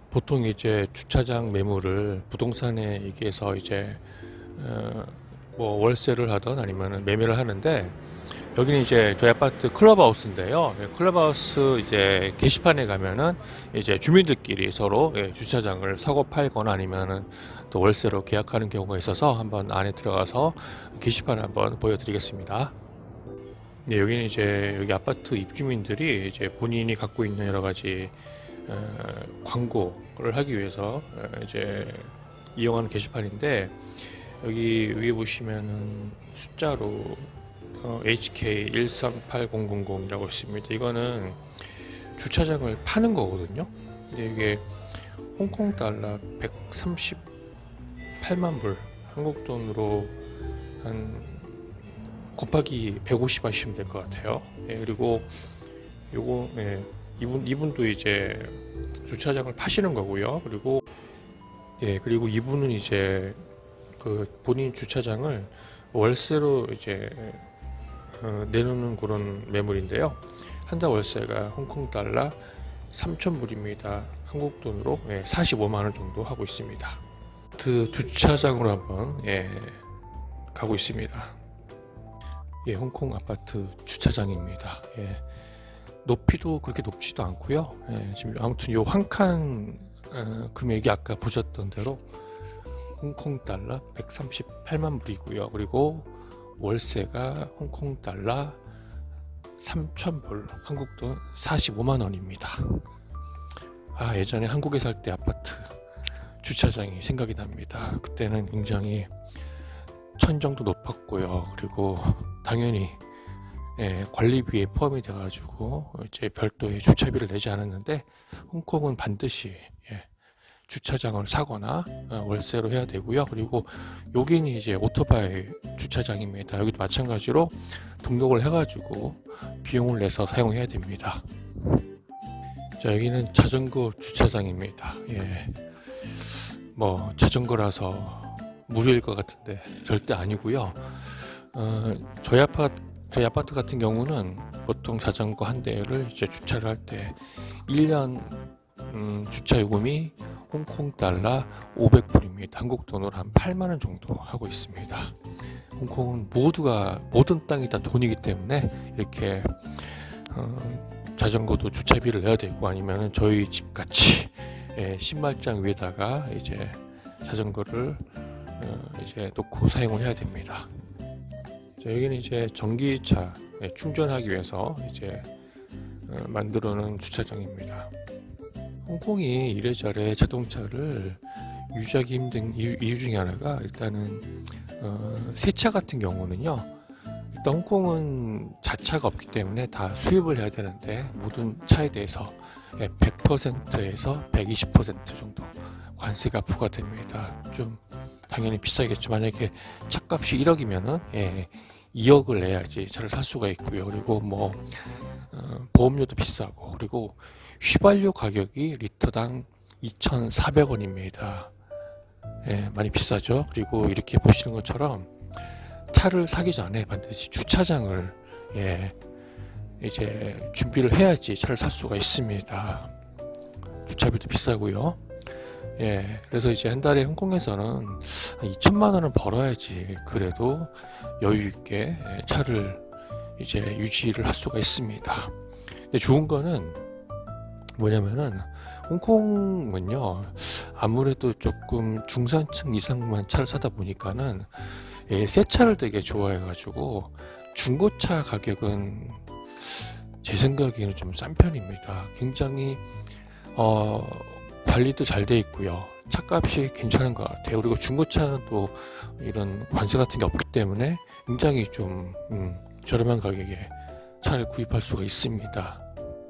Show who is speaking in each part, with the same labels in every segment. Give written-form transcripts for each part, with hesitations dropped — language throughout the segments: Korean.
Speaker 1: 보통 이제 주차장 매물을 부동산에 얘기해서 이제 뭐 월세를 하던 아니면 매매를 하는데, 여기는 이제 저희 아파트 클럽하우스인데요. 클럽하우스 이제 게시판에 가면은 이제 주민들끼리 서로 주차장을 사고 팔거나 아니면은 또 월세로 계약하는 경우가 있어서 한번 안에 들어가서 게시판을 한번 보여드리겠습니다. 네, 여기는 이제 여기 아파트 입주민들이 이제 본인이 갖고 있는 여러 가지 광고를 하기 위해서 이제 이용하는 게시판인데, 여기 위에 보시면은 숫자로 HK138000이라고 있습니다. 이거는 주차장을 파는 거거든요. 근데 이게 홍콩 달러 138만 불, 한국 돈으로 한 곱하기 150 하시면 될 것 같아요. 그리고 요거 이분도 이제 주차장을 파시는 거고요. 그리고 이분은 이제 그 본인 주차장을 월세로 이제 내놓는 그런 매물인데요. 한 달 월세가 홍콩 달러 3,000불입니다. 한국 돈으로 45만 원 정도 하고 있습니다. 그 주차장으로 한번 가고 있습니다. 홍콩 아파트 주차장입니다. 높이도 그렇게 높지도 않고요. 지금 아무튼 요 한 칸 금액이 아까 보셨던 대로 홍콩 달러 138만 불이고요. 그리고 월세가 홍콩 달러 3,000불, 한국 돈 45만 원입니다. 예전에 한국에 살 때 아파트 주차장이 생각이 납니다. 그때는 굉장히 천정도 높았고요. 그리고 당연히 관리비에 포함이 돼가지고 이제 별도의 주차비를 내지 않았는데, 홍콩은 반드시 주차장을 사거나 월세로 해야 되고요. 그리고 여기는 이제 오토바이 주차장입니다. 여기도 마찬가지로 등록을 해가지고 비용을 내서 사용해야 됩니다. 자, 여기는 자전거 주차장입니다. 뭐 자전거라서 무료일 것 같은데 절대 아니고요. 저희 아파트 같은 경우는 보통 자전거 한 대를 이제 주차를 할 때 1년 주차 요금이 홍콩 달러 500불입니다. 한국 돈으로 한 8만 원 정도 하고 있습니다. 홍콩은 모든 땅이 다 돈이기 때문에 이렇게 자전거도 주차비를 내야 되고, 아니면 저희 집 같이 신발장 위에다가 이제 자전거를 이제 놓고 사용을 해야 됩니다. 자, 여기는 이제 전기차 충전하기 위해서 이제 만들어 놓은 주차장입니다. 홍콩이 이래저래 자동차를 유지하기 힘든 이유 중에 하나가, 일단은 새 차 같은 경우는요, 일단 홍콩은 자차가 없기 때문에 다 수입을 해야 되는데, 모든 차에 대해서 100%에서 120% 정도 관세가 부과됩니다. 좀 당연히 비싸겠죠. 만약에 차값이 1억이면은 2억을 내야지 차를 살 수가 있고요. 그리고 뭐 보험료도 비싸고, 그리고 휘발유 가격이 리터당 2,400원입니다. 많이 비싸죠. 그리고 이렇게 보시는 것처럼 차를 사기 전에 반드시 주차장을 이제 준비를 해야지 차를 살 수가 있습니다. 주차비도 비싸고요. 그래서 이제 한 달에 홍콩에서는 한 2천만 원은 벌어야지 그래도 여유 있게 차를 이제 유지를 할 수가 있습니다. 근데 좋은 거는 뭐냐면은, 홍콩은요 아무래도 조금 중산층 이상만 차를 사다 보니까는 새 차를 되게 좋아해 가지고 중고차 가격은 제 생각에는 좀 싼 편입니다. 굉장히 관리도 잘 돼 있고요. 차값이 괜찮은 것 같아요. 그리고 중고차는 또 이런 관세 같은 게 없기 때문에 굉장히 좀 저렴한 가격에 차를 구입할 수가 있습니다.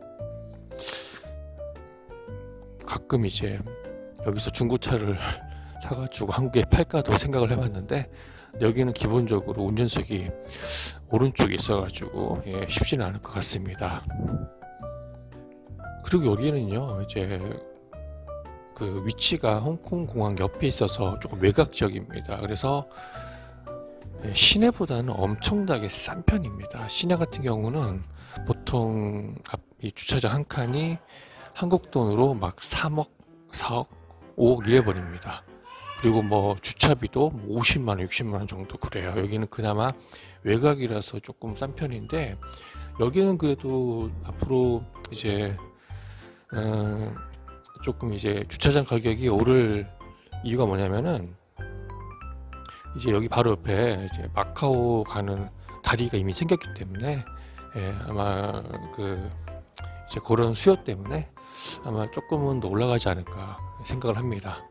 Speaker 1: 가끔 이제 여기서 중고차를 사가지고 한국에 팔까도 생각을 해봤는데, 여기는 기본적으로 운전석이 오른쪽에 있어가지고 쉽지는 않을 것 같습니다. 그리고 여기는요 이제 그 위치가 홍콩 공항 옆에 있어서 조금 외곽 지역입니다. 그래서 시내보다는 엄청나게 싼 편입니다. 시내 같은 경우는 보통 이 주차장 한 칸이 한국 돈으로 막 3억, 4억, 5억 이래 버립니다. 그리고 뭐 주차비도 50만원, 60만원 정도 그래요. 여기는 그나마 외곽이라서 조금 싼 편인데, 여기는 그래도 앞으로 이제 조금 이제 주차장 가격이 오를 이유가 뭐냐면은, 이제 여기 바로 옆에 이제 마카오 가는 다리가 이미 생겼기 때문에, 예, 아마 이제 그런 수요 때문에 아마 조금은 더 올라가지 않을까 생각을 합니다.